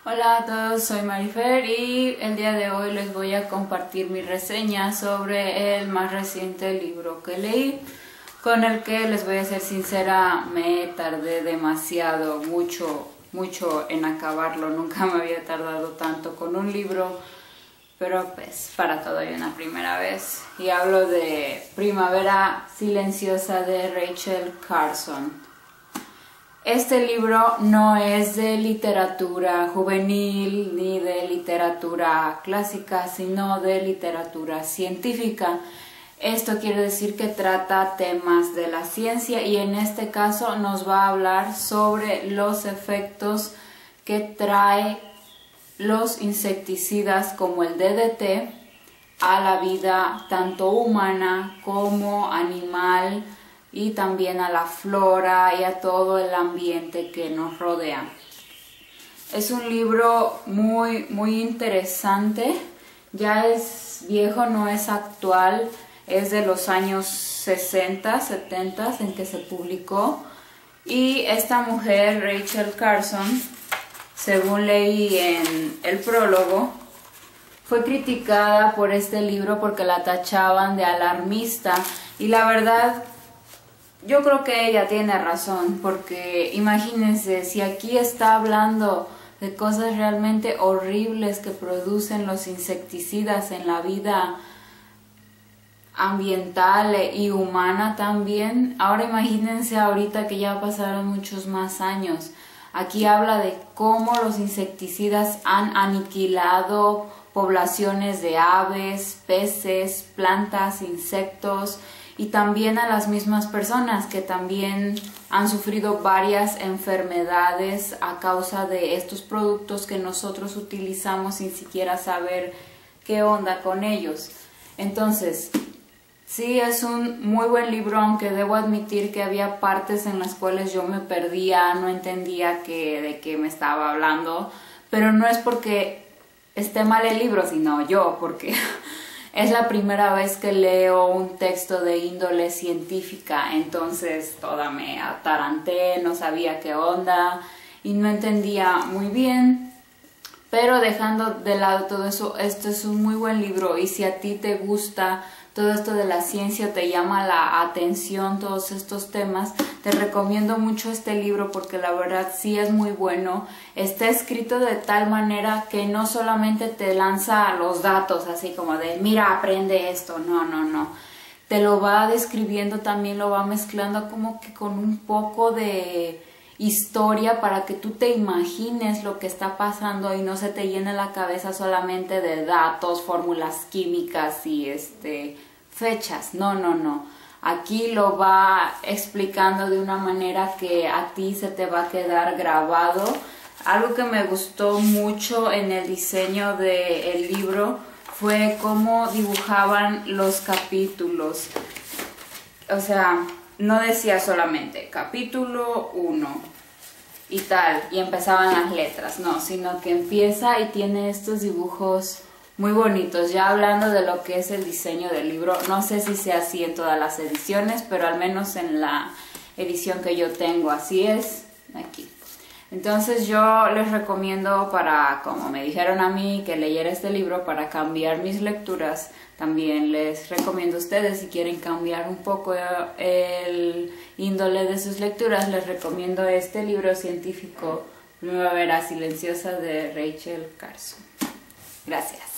Hola a todos, soy Marifer y el día de hoy les voy a compartir mi reseña sobre el más reciente libro que leí, con el que les voy a ser sincera, me tardé demasiado, mucho en acabarlo. Nunca me había tardado tanto con un libro, pero pues para todo hay una primera vez. Y hablo de Primavera Silenciosa de Rachel Carson. Este libro no es de literatura juvenil ni de literatura clásica, sino de literatura científica. Esto quiere decir que trata temas de la ciencia y en este caso nos va a hablar sobre los efectos que trae los insecticidas como el DDT a la vida tanto humana como animal, y también a la flora y a todo el ambiente que nos rodea. Es un libro muy interesante, ya es viejo, no es actual, es de los años 60, 70 en que se publicó, y esta mujer, Rachel Carson, según leí en el prólogo, fue criticada por este libro porque la tachaban de alarmista, y la verdad, yo creo que ella tiene razón, porque imagínense, si aquí está hablando de cosas realmente horribles que producen los insecticidas en la vida ambiental y humana también, ahora imagínense ahorita que ya pasaron muchos más años. Aquí habla de cómo los insecticidas han aniquilado poblaciones de aves, peces, plantas, insectos, y también a las mismas personas que también han sufrido varias enfermedades a causa de estos productos que nosotros utilizamos sin siquiera saber qué onda con ellos. Entonces, sí, es un muy buen libro, aunque debo admitir que había partes en las cuales yo me perdía, no entendía de qué me estaba hablando, pero no es porque esté mal el libro, sino yo, porque es la primera vez que leo un texto de índole científica, entonces toda me ataranté, no sabía qué onda y no entendía muy bien. Pero dejando de lado todo eso, este es un muy buen libro, y si a ti te gusta todo esto de la ciencia, te llama la atención todos estos temas, te recomiendo mucho este libro porque la verdad sí es muy bueno. Está escrito de tal manera que no solamente te lanza los datos así como de mira, aprende esto, no. Te lo va describiendo, también lo va mezclando como que con un poco de historia para que tú te imagines lo que está pasando y no se te llene la cabeza solamente de datos, fórmulas químicas y fechas. No. Aquí lo va explicando de una manera que a ti se te va a quedar grabado. Algo que me gustó mucho en el diseño del libro fue cómo dibujaban los capítulos. O sea, no decía solamente capítulo 1 y tal, y empezaban las letras, no, sino que empieza y tiene estos dibujos muy bonitos. Ya hablando de lo que es el diseño del libro, no sé si sea así en todas las ediciones, pero al menos en la edición que yo tengo así es aquí. Entonces yo les recomiendo, para, como me dijeron a mí, que leyera este libro para cambiar mis lecturas. También les recomiendo a ustedes, si quieren cambiar un poco el índole de sus lecturas, les recomiendo este libro científico, Primavera Silenciosa de Rachel Carson. Gracias.